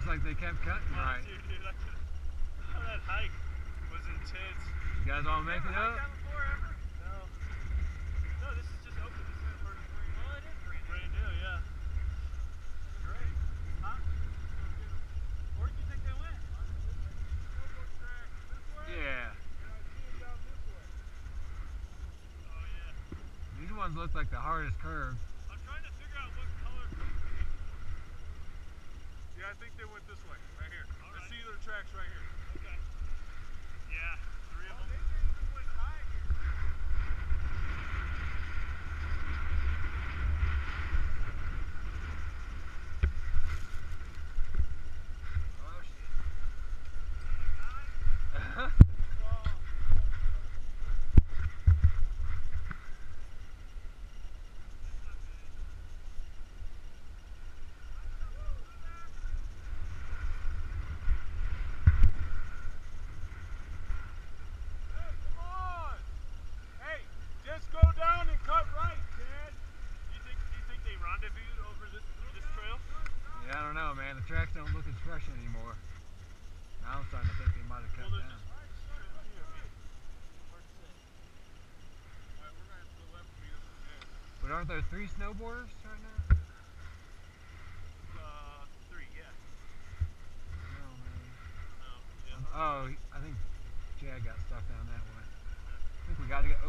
Looks like they kept cutting right. Dude, that hike was intense. You guys all make it up? No, this is just open. This is brand new. Well, it is brand new, yeah. That's great. Huh? Where do you think they went? Snowboard track this way? Yeah. And I see it down this way. Oh, yeah. These ones look like the hardest curve. I'm trying to figure out what color. Yeah, I think they went this way, right here. All right. I see their tracks right here. Okay. Yeah, 3 of them. They even went high here. Oh shit. Just go down and cut right, Dad. Do you think they rendezvoused over this trail? Yeah, I don't know, man. The tracks don't look as fresh anymore. Now I'm starting to think they might have cut down. But aren't there 3 snowboarders right now? 3, yeah. No, man. Yeah. Oh, I think Chad got stuck down that way. I think we gotta go. Oh.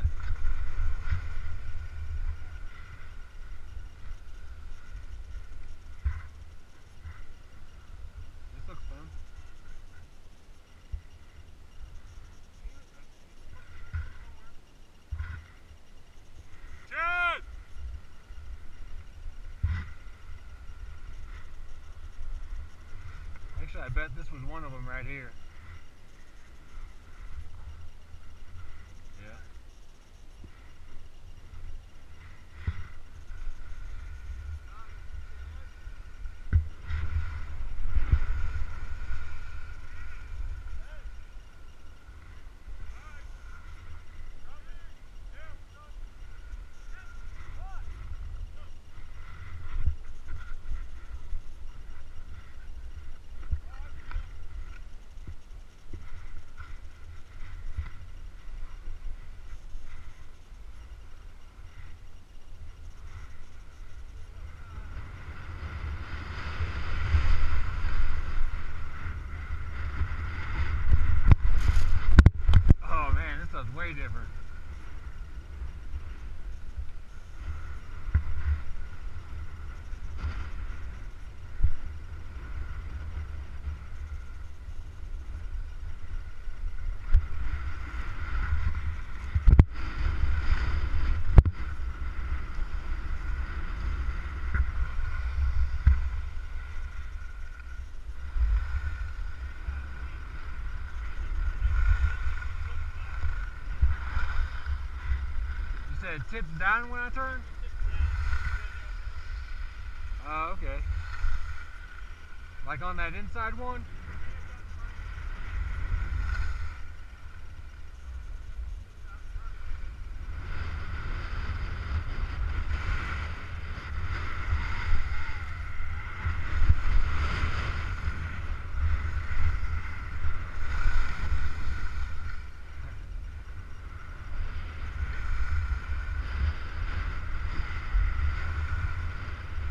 This looks fun. Chad! Actually, I bet this was one of them right here. Yeah. Oh man, this stuff's way different. You said it tips down when I turn? Oh, okay. Like on that inside one?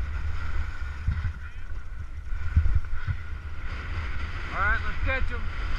Alright, let's catch them.